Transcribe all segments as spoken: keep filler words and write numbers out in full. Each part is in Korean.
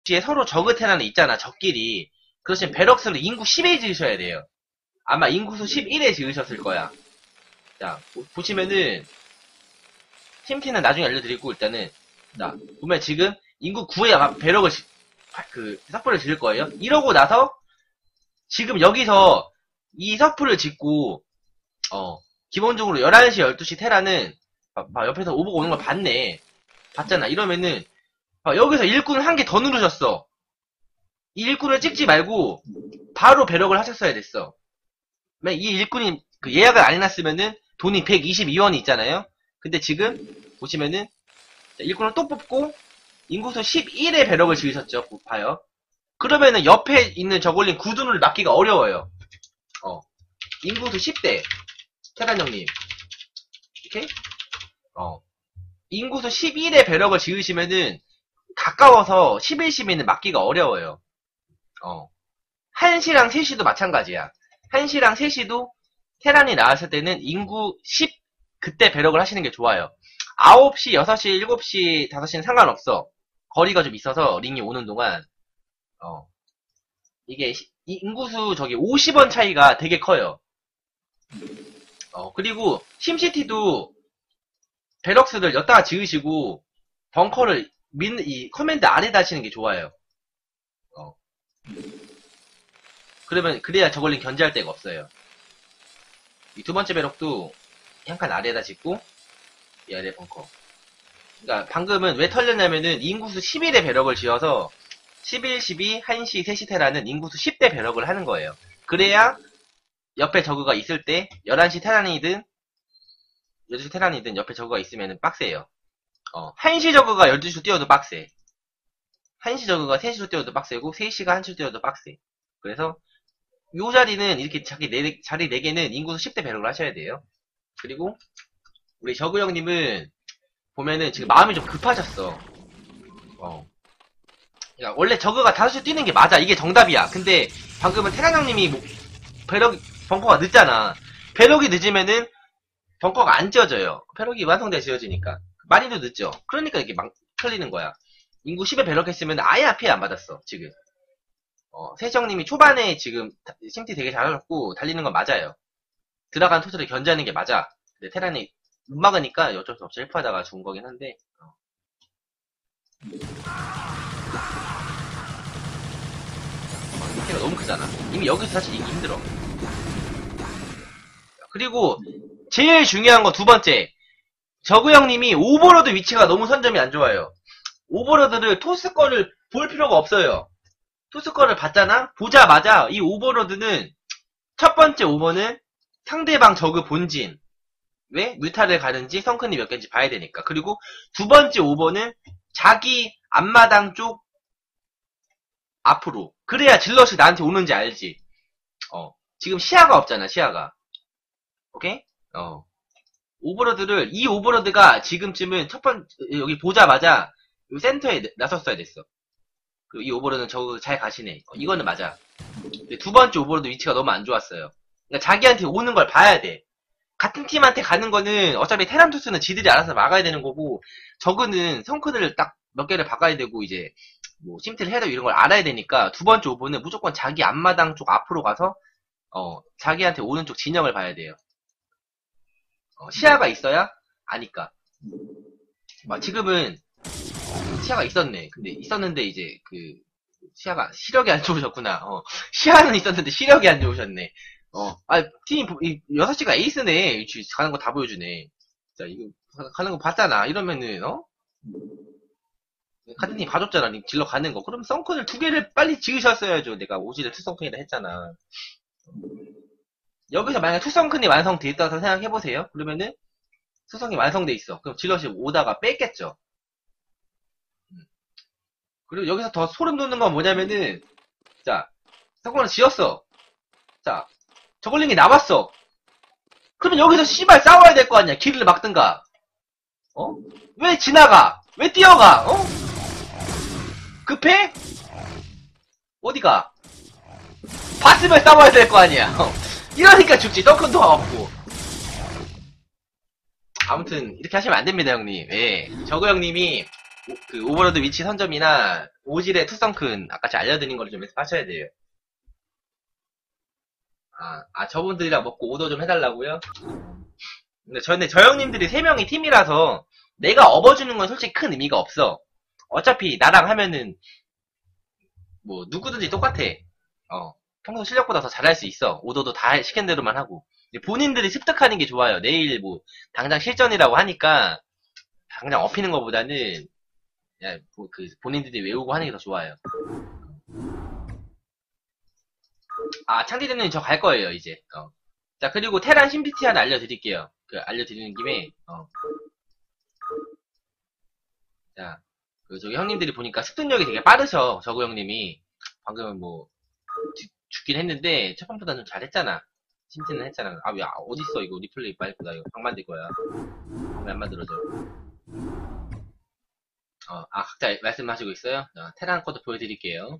뒤에 서로 저그 테란이 있잖아, 적끼리. 그렇지만 베럭스를 인구 십에 지으셔야 돼요. 아마 인구수 십일에 지으셨을 거야. 자, 보시면은, 팀티는 나중에 알려드리고, 일단은, 자, 보면 지금 인구 구에 아마 베럭을, 지, 그, 서프를 지을 거예요. 이러고 나서, 지금 여기서 이 서프를 짓고, 어, 기본적으로 열한 시, 열두 시 테라는, 막, 막 옆에서 오버가 오는 걸 봤네. 봤잖아. 이러면은, 막 여기서 일꾼을 한 개 더 누르셨어. 이 일꾼을 찍지 말고, 바로 배럭을 하셨어야 됐어. 이 일꾼이 그 예약을 안 해놨으면은, 돈이 백이십이 원이 있잖아요? 근데 지금, 보시면은, 일꾼을 또 뽑고, 인구수 십일에 배럭을 지으셨죠. 봐요. 그러면은 옆에 있는 저글링 구dun을 막기가 어려워요. 어. 인구수 십 대. 테란 형님. 오케이? 어. 인구수 십일에 배럭을 지으시면은 가까워서 십일 시면은 막기가 어려워요. 어. 한 시랑 세 시도 마찬가지야. 한 시랑 세 시도 테란이 나왔을 때는 인구 십 그때 배럭을 하시는 게 좋아요. 아홉 시, 여섯 시, 일곱 시, 다섯 시는 상관없어. 거리가 좀 있어서 링이 오는 동안 어. 이게 인구수 저기 오십 원 차이가 되게 커요. 어. 그리고 심시티도 베럭스를 엿다가 지으시고 벙커를 민, 이 커맨드 아래다 하시는 게 좋아요. 어. 그러면 그래야 저걸링 견제할 데가 없어요. 이 두 번째 베럭도 한 칸 아래에다 짓고 이 아래 벙커. 그러니까 방금은 왜 털렸냐면은 인구수 십일에 배럭을 지어서 십일, 십이, 한 시, 세 시 테라는 인구수 십 대 배럭을 하는 거예요. 그래야 옆에 저그가 있을 때 열한 시 테란이든 열두 시 테란이든 옆에 저그가 있으면 빡세요. 어, 한 시 저그가 열두 시로 뛰어도 빡세. 한 시 저그가 세 시로 뛰어도 빡세고 세 시가 한 시로 뛰어도 빡세. 그래서 요 자리는 이렇게 자기 네, 자리 네 개는 인구수 십 대 배럭을 하셔야 돼요. 그리고 우리 저그 형님은 보면은 지금 마음이 좀 급하셨어. 어. 그러니까 원래 저그가 다섯 시 뛰는 게 맞아. 이게 정답이야. 근데 방금은 테란 형님이 뭐 배럭 벙커가 늦잖아. 배럭이 늦으면은 벙커가 안 지어져요. 배럭이 완성돼 지어지니까. 많이도 늦죠. 그러니까 이렇게 막 틀리는 거야. 인구 십에 배럭했으면 아예 앞에 안 받았어. 지금. 어, 세정님이 초반에 지금 심티 되게 잘하셨고 달리는 건 맞아요. 들어간 토스를 견제하는 게 맞아. 근데 테란이 못 막으니까 어쩔 수 없이 헬프하다가 죽은 거긴 한데. 어. 밑에가 너무 크잖아. 이미 여기서 사실 이기 힘들어. 그리고 제일 중요한 거 두 번째. 저그 형님이 오버로드 위치가 너무 선점이 안 좋아요. 오버로드를 토스 거를 볼 필요가 없어요. 토스 거를 봤잖아? 보자마자 이 오버로드는 첫 번째 오버는 상대방 저그 본진. 왜? 뮤타를 가는지 성큰이 몇 개인지 봐야 되니까. 그리고 두 번째 오버는 자기 앞마당 쪽 앞으로. 그래야 질럿이 나한테 오는지 알지. 어. 지금 시야가 없잖아, 시야가. 오케이? 어. 오버로드를, 이 오버로드가 지금쯤은 첫 번, 여기 보자마자 이 센터에 나섰어야 됐어. 그리고 이 오버로드는 저거 잘 가시네. 어, 이거는 맞아. 근데 두 번째 오버로드 위치가 너무 안 좋았어요. 그러니까 자기한테 오는 걸 봐야 돼. 같은 팀한테 가는 거는 어차피 테란투스는 지들이 알아서 막아야 되는 거고, 저거는 성크들을 딱 몇 개를 박아야 되고, 이제, 뭐, 심티를 해야 되고 이런 걸 알아야 되니까, 두 번째 오버는 무조건 자기 앞마당 쪽 앞으로 가서, 어, 자기한테 오는 쪽 진영을 봐야 돼요. 어, 시야가 있어야 아니까. 막 지금은 시야가 있었네. 근데 있었는데 이제 그 시야가 시력이 안 좋으셨구나. 어, 시야는 있었는데 시력이 안 좋으셨네. 어, 아 팀이 여섯 시가 에이스네. 가는 거 다 보여주네. 자 이거 가는 거 봤잖아. 이러면은 어? 카드님 봐줬잖아. 질러 가는 거. 그럼 썬큰을 두 개를 빨리 지으셨어야죠. 내가 오지를 투 썬큰이라 했잖아. 여기서 만약에 투성큰이 완성돼 있다고 생각해보세요. 그러면은 투성이 완성돼 있어. 그럼 질럿이 오다가 뺐겠죠. 그리고 여기서 더 소름 돋는 건 뭐냐면은 자 성큰을 지었어. 자 저글링이 나왔어. 그러면 여기서 씨발 싸워야 될 거 아니야. 길을 막든가. 어? 왜 지나가? 왜 뛰어가? 어? 급해? 어디가? 봤으면 싸워야 될 거 아니야. 어. 이러니까 죽지. 덩큰도 와갖고. 아무튼 이렇게 하시면 안 됩니다, 형님. 예. 저그 형님이 오, 그 오버로드 위치 선점이나 오질의 투성큰 아까 제가 알려드린 거를 좀 연습하셔야 돼요. 아, 아 저분들이랑 먹고 오더 좀 해달라고요? 근데 저, 근데 저 형님들이 세 명이 팀이라서 내가 업어주는 건 솔직히 큰 의미가 없어. 어차피 나랑 하면은 뭐 누구든지 똑같아. 어, 평소 실력보다 더 잘할 수 있어. 오더도 다 시킨 대로만 하고. 본인들이 습득하는 게 좋아요. 내일 뭐 당장 실전이라고 하니까 당장 업히는 것보다는 야, 뭐 그 본인들이 외우고 하는 게 더 좋아요. 아, 창디대님 저 갈 거예요 이제. 어. 자, 그리고 테란 심피티 하나 알려드릴게요. 그 알려드리는 김에 어. 자, 그 저기 형님들이 보니까 습득력이 되게 빠르셔. 저구 형님이 방금은 뭐 죽- 죽긴 했는데 첫 번보다 좀 잘했잖아. 심티는 했잖아. 아, 야, 어딨어 이거 리플레이 빨리 나 이거 방 만들 거야. 방 안 만들어져. 어, 아, 각자 말씀하시고 있어요? 자, 테란 코드 보여드릴게요.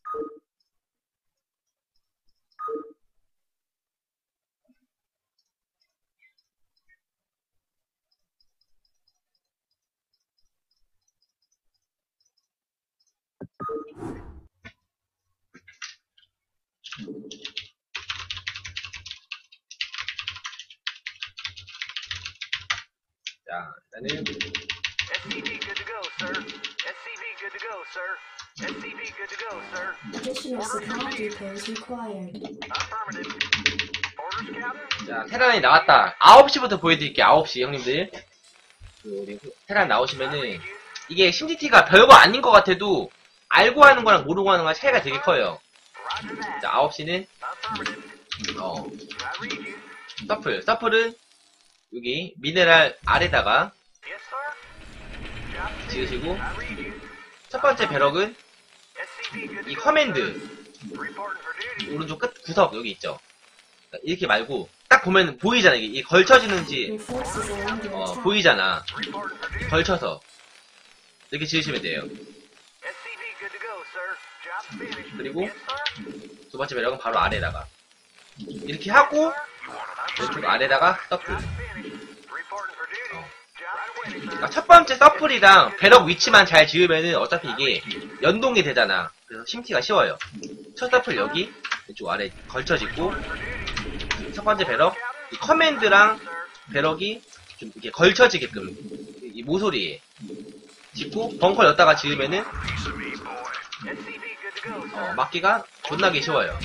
자, 일단은 에스씨비 good to go, sir. 에스씨비 good to go, sir. 에스씨비 good to go, sir. Additional supply depots required. Affirmative. Orders, Captain. 자, 테란이 나왔다. 아홉 시부터 보여드릴게요. 아홉 시 형님들. 그 우리 테란 나오시면은 이게 심지티가 별거 아닌 것 같아도 알고 하는 거랑 모르고 하는 거랑 차이가 되게 커요. Roger that. 자, 아홉 시는 Affirmative. 어, I read you. 서플. 서플은 여기 미네랄 아래다가 Yes, sir. Captain. 지으시고 I read you. 첫 번째 배럭은 에스씨비 good 이 to go, 커맨드 sir. Reporting for duty. 오른쪽 끝 구석 여기 있죠. 이렇게 말고 딱 보면 보이잖아. 이게 걸쳐지는지 Your forces are under 어, attack. 보이잖아. Reporting for duty. 걸쳐서 이렇게 지으시면 돼요. 에스씨비 good to go, sir. Job finished. 그리고 Yes, sir. 두 번째 배럭은 바로 아래다가 이렇게 하고 왼쪽 아래다가 서플. Job finished. Reporting for duty. 어. Job finished, sir. 그러니까 첫 번째 서플이랑 배럭 위치만 잘 지으면은 어차피 이게 연동이 되잖아. 그래서 심티가 쉬워요. 첫 서플 여기 왼쪽 아래 걸쳐지고 첫 번째 배럭 이 커맨드랑 배럭이 좀 이렇게 걸쳐지게끔 이 모서리에 짓고 벙커 였다가 지으면은 에스씨비 good to go, sir. 어, 막기가 존나게 쉬워요.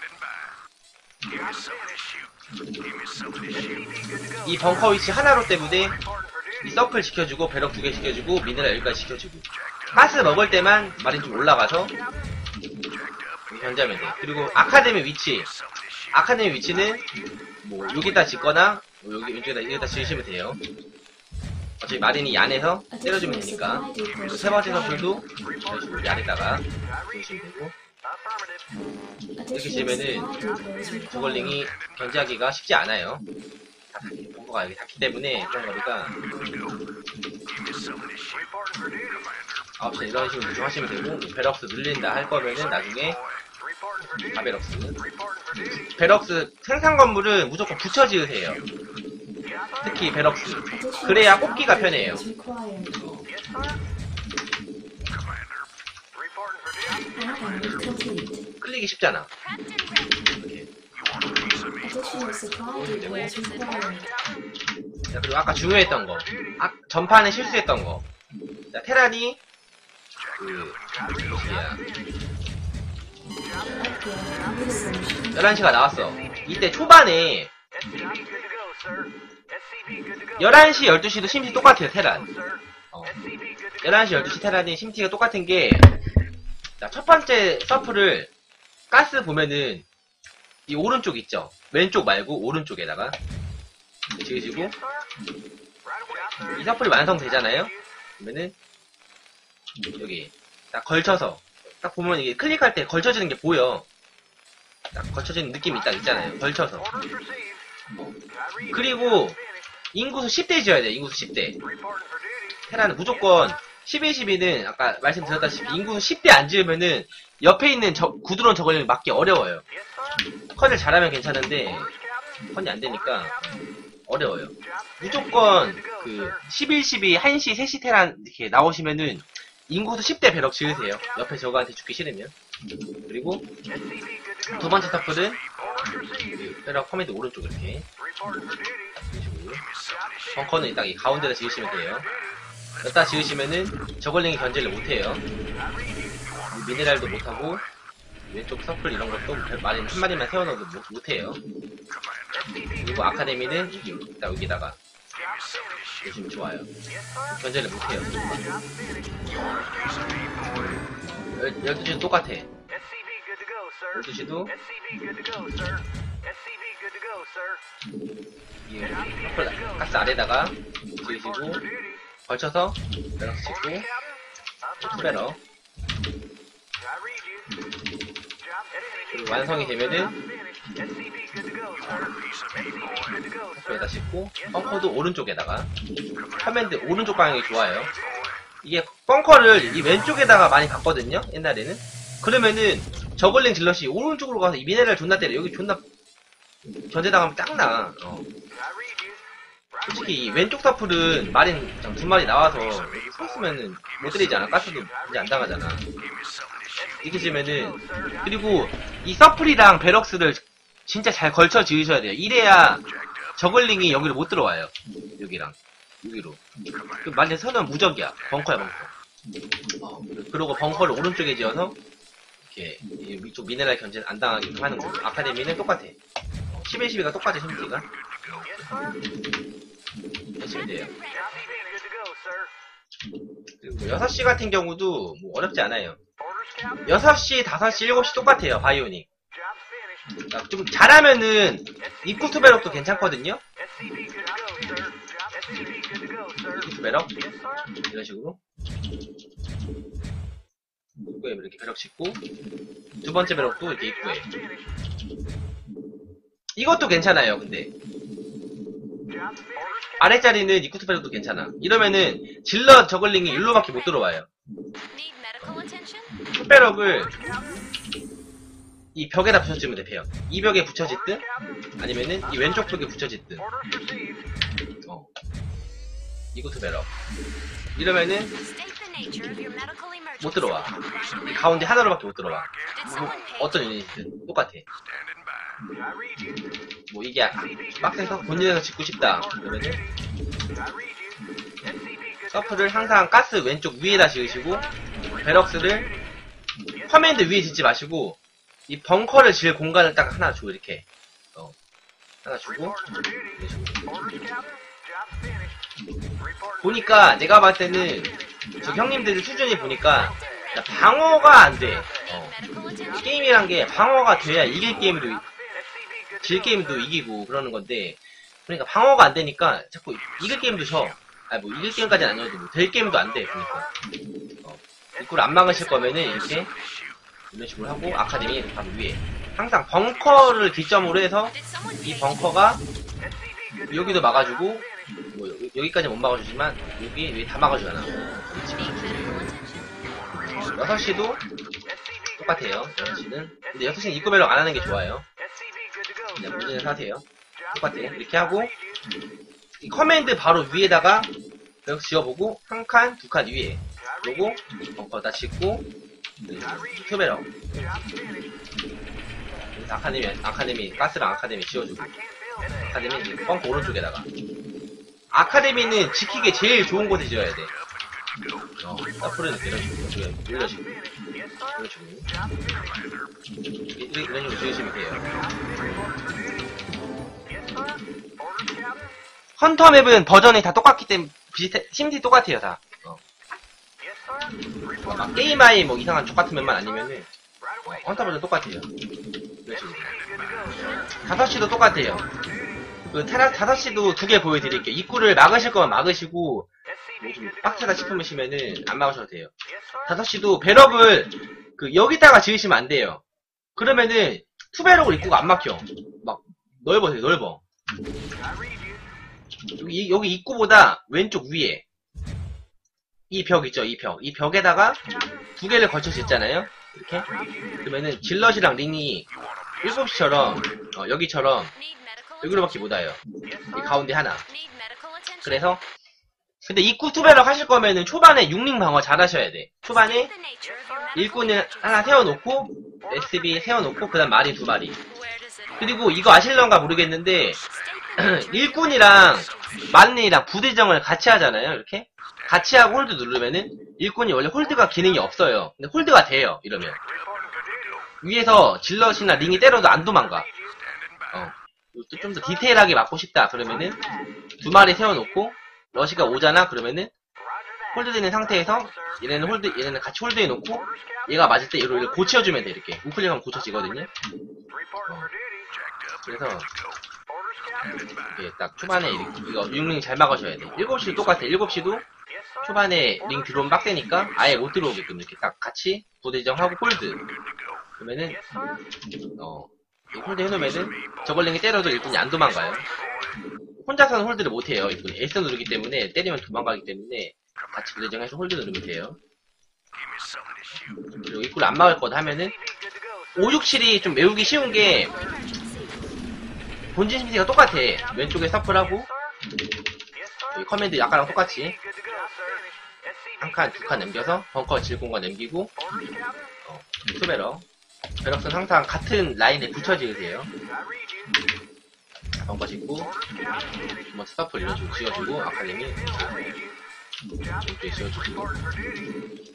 이 벙커 위치 하나로 때문에 이 서클 지켜주고 배럭 두 개 지켜주고 미네랄 여기까지 지켜주고 가스 먹을 때만 마린 좀 올라가서 견제하면 돼. 그리고 아카데미 위치 아카데미 위치는 뭐 여기다 짓거나 뭐 여기 왼쪽에다 여기다 지으시면 돼요. 어차피 마린이 이 안에서 때려주면 되니까. 그리고 세 번째 서클도 이런 식으로 이 안에다가 지으시면 되고 이렇게 지으면은 저걸링이 견제하기가 쉽지 않아요. 다 닫히, 벙커가 여기 닿기 때문에 그런 거니까 아홉 시 이런 식으로 조정하시면 되고 베럭스 늘린다 할 거면은 나중에 가베럭스 베럭스 생산 건물은 무조건 붙여 지으세요. 특히 베럭스 그래야 뽑기가 편해요. Add complete. 클릭이 쉽잖아. 이렇게. Additional supply depots required. 자, 그리고 아까 중요했던 거 아, 전판에 실수했던 거 자, 테란이 그 뭐야 Upgrade. 열한 시가 나왔어. 이때 초반에 열한 시, 열두 시도 심티 똑같아요, 테란. 어. 열한 시, 열두 시 테란이 심티가 똑같은 게, 자, 첫 번째 서플을, 가스 보면은, 이 오른쪽 있죠? 왼쪽 말고 오른쪽에다가, 지으시고, 이 서플이 완성되잖아요? 그러면은, 여기, 딱 걸쳐서, 딱 보면 이게 클릭할 때 걸쳐지는 게 보여. 딱 걸쳐지는 느낌이 딱 있잖아요. 걸쳐서. 그리고, 인구수 십 대 지어야 돼, 인구수 십 대. 테라는 무조건 십일, 십이는 아까 말씀드렸다시피 인구수 십 대 안 지으면은 옆에 있는 저, 구드론 저걸 막기 어려워요. 컨을 잘하면 괜찮은데 컨이 안 되니까 어려워요. 무조건 그 십일, 십이, 한 시, 세 시 테란 이렇게 나오시면은 인구수 십 대 배럭 지으세요. 옆에 저거한테 죽기 싫으면. 그리고 두 번째 터플은 배럭 커맨드 오른쪽 이렇게 지으시고, 벙커는 딱 이 가운데다 지으시면 돼요. 여기다 지으시면은 저글링이 견제를 못해요. 미네랄도 못하고 왼쪽 서플 이런 것도 마린 한 마리만 세워넣어도 못, 못해요. 그리고 아카데미는 딱 여기다가 보시면 좋아요. 견제를 못해요. 열두 시도 똑같아. 열두 시도 이 서플 가스 아래다가 지으시고 걸쳐서 배럭 찍고 투배럭 완성이 되면은 여기다 싣고 벙커도 오른쪽에다가 커맨드 오른쪽 방향이 좋아요. 이게 벙커를 이 왼쪽에다가 많이 갔거든요 옛날에는. 그러면은 저글링 질럿이 오른쪽으로 가서 이 미네랄 존나 때려. 여기 존나 견제당하면 짱나. 어. 솔직히 이 왼쪽 서플은 마린 두 마리 나와서 여기 서 있으면은 못 때리지 않아. 가스도 이제 안 당하잖아. 이렇게 지면은. 그리고 이 서플이랑 베럭스를 진짜 잘 걸쳐 지으셔야 돼요. 이래야 저글링이 여기로 못 들어와요. 여기랑 여기로. 그 만약에 서는 무적이야. 벙커야 벙커. 어, 그리고 벙커를 오른쪽에 지어서 이렇게 위쪽 미네랄 견제 안 당하게 하는 거고. 아카데미는 똑같아. 십일, 십이가 똑같아. 심지가 하시면 돼요. 그리고 여섯 시 같은 경우도 뭐 어렵지 않아요. 여섯 시, 다섯 시, 일곱 시 똑같아요. 바이오닉. 좀 잘하면은 입구 투배럭도 괜찮거든요. 입구 투배럭 이런 식으로 입구에 이렇게 배럭 싣고 두 번째 배럭도 이렇게 입구에. 이것도 괜찮아요. 근데 아래자리는 입구 투배럭도 괜찮아. 이러면은 질럿 저글링이 일로밖에 못 들어와요. 투배럭을 이 벽에다 붙여주면 돼. 벽. 이 벽에 붙여짓든 아니면은 이 왼쪽 벽에 붙여짓든. 어. 이구트 배럭. 이러면은 못 들어와. 이 가운데 하나로밖에 못 들어와. 뭐, 어떤 유닛이든 똑같아. 뭐 이게 빡세서 본진에서 짓고 싶다. 그러면은 서플을 항상 가스 왼쪽 위에다 지으시고 베럭스를 커맨드 위에 짓지 마시고 이 벙커를 지을 공간을 딱 하나 줘. 이렇게 어. 하나 주고 보니까 내가 봤을 때는 저 형님들 수준이 보니까 방어가 안 돼. 어. 게임이란 게 방어가 돼야 이길 게임도 질 게임도 이기고 그러는 건데, 그러니까 방어가 안 되니까 자꾸 이길 게임도 져. 아니 뭐 이길 게임까지는 아니어도 뭐 될 게임도 안 돼. 그러니까 어. 입구를 안 막으실 거면은 이렇게 이런 식으로 하고 아카데미 바로 위에 항상 벙커를 기점으로 해서 이 벙커가 여기도 막아주고 뭐 여기까지 못 막아주지만 여기 위에 다 막아주잖아. 여섯 시도 똑같아요. 여섯 시는 근데 여섯 시는 입구 배럭 안 하는 게 좋아요. 그냥 무진에서 하세요. 똑같아요. 이렇게 하고 이 커맨드 바로 위에다가 배럭 지어보고 한 칸, 두 칸 위에 요거 벙커 다 짓고 투배럭 아카데미, 아카데미 가스랑 아카데미 지어주고 아카데미 벙커 오른쪽에다가 아카데미는 지키기 제일 좋은 곳에 지어야 돼. 어, 서플은 이런 식으로 이런 식으로 이런 식으로 이런, 이런 식으로 지으시면 돼요. 헌터 맵은 버전이 다 똑같기 때문에 비슷해, 심지 똑같아요 다. 어. 막 게임아이 뭐 이상한 족같은 맵만 아니면은 어, 헌터 버전 똑같아요. 이런 식으로. 다섯 시도 똑같아요. 그 테라 다섯 시도 두 개 보여드릴게요. 입구를 막으실 거면 막으시고 뭐 좀 빡세다 싶으시면은 안 막으셔도 돼요. 다섯 시도 배럭을 그 여기다가 지으시면 안 돼요. 그러면은 투배럭을 입구가 안 막혀. 막 넓어 되게 넓어. 여기, 여기 입구보다 왼쪽 위에 이 벽 있죠. 이 벽. 이 벽에다가 두 개를 걸쳐 짓잖아요. 이렇게. 그러면은 질럿이랑 링이 일곱 시처럼 어, 여기처럼 여기로밖에 못 와요. Yes, 이 sir. 가운데 하나. Need medical attention? 그래서 근데 입구 투배럭 하실 거면은 초반에 육링 방어 잘 하셔야 돼. 초반에 The nature of your medical 일꾼을 emergency. 하나 세워놓고 에스비 세워놓고 그다음 마린 두 마리. Where does it 그리고 이거 아실런가 모르겠는데 state the nature of your 일꾼이랑 emergency? 마린이랑 부대정을 같이 하잖아요. 이렇게 같이 하고 홀드 누르면은 일꾼이 원래 홀드가 기능이 없어요. 근데 홀드가 돼요. 이러면 Reporting for duty. 위에서 질럿이나 링이 때려도 안 도망가. 어. 좀 더 디테일하게 맞고 싶다. 그러면은 두 마리 세워놓고 러시가 오잖아. 그러면은 Roger that. 홀드되는 상태에서 얘네는 홀드 얘네는 같이 홀드해놓고 얘가 맞을 때 얘를 고쳐주면 돼. 이렇게 우클릭하면 고쳐지거든요. Reporting for duty. 그래서 Orders, Captain. 이게 딱 초반에 이렇게 이거 육링 잘 막아줘야 돼. 일곱 시도 똑같아. 일곱 시도 Yes, sir. 초반에 링 들어오면 빡세니까 아예 못 들어오게끔 이렇게 딱 같이 부대정하고 홀드. 그러면은 Yes, sir. 어 이 홀드 해놓으면은 저걸링이 때려도 일꾼이 안 도망가요. 혼자서는 홀드를 못해요. 일꾼이 에스 누르기 때문에 때리면 도망가기 때문에 같이 부대정해서 홀드 누르면 돼요. 그리고 입구를 안 막을 거다 하면은 Good to go, sir. 오육칠이 좀 외우기 쉬운 게 본진 심시가 똑같아. 왼쪽에 서플하고 Yes, sir. 여기 커맨드 아까랑 똑같이 Good to go, sir. S C V 한 칸, good 두 to 칸 go, 남겨서 벙커 질공간 남기고 Orders, Captain. 어, 투베럭 베럭스는 항상 같은 라인에 붙여 지으세요. I read you. 벙커 짓고 Orders, Captain. 뭐 스타플 이런 식으로 지어주고 아카데미 I read you. 이렇게 지어주고 Reporting for duty.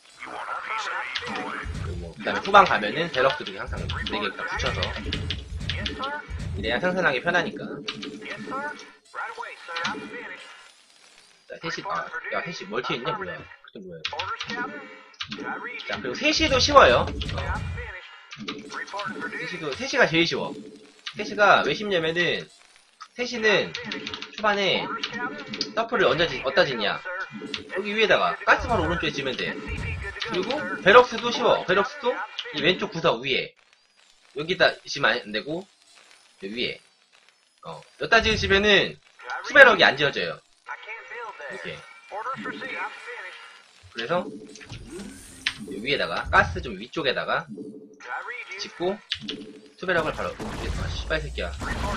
그리고 뭐 그다음에 후방 가면은 베럭스들이 항상 네 개 딱 붙여서 Yes, sir. 이래야 생산하기 편하니까. Yes, sir. Right away, sir. I'm finished. 자, 셋이 아, 야 셋이 멀티 있냐 뭐야? 그게 뭐야? Orders, Captain. I read 자 you. 그리고 셋이도 쉬워요. I'm finished. Reporting for duty. 셋이도 셋이가 제일 쉬워. 셋이가 왜 쉽냐면은 셋이는 초반에 Orders, Captain. 서플을 언제 지, 어디다 짓냐? Sir. 여기 위에다가 가스 바로 오른쪽에 지면 돼. S C V good to go, 그리고 sir. 베럭스도 쉬워. 베럭스도 이 왼쪽 구석 위에 여기다 지면 안 되고 여기 위에 어 여기다 지으시면은 수베럭이 안 지어져요. I can't build that. 이렇게. Orders received. I'm finished. 그래서 여기 위에다가 가스 좀 위쪽에다가 I read you. 짓고 수베럭을 바로 아 씨발 새끼야.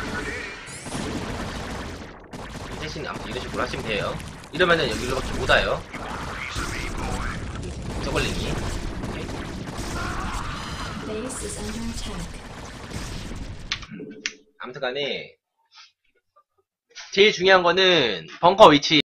이 대신 아무튼 이런 식으로 하시면 돼요. 이러면은 여기로밖에 못 와요. 저걸링이 Base is under attack. 아무튼간에 제일 중요한 거는 벙커 위치.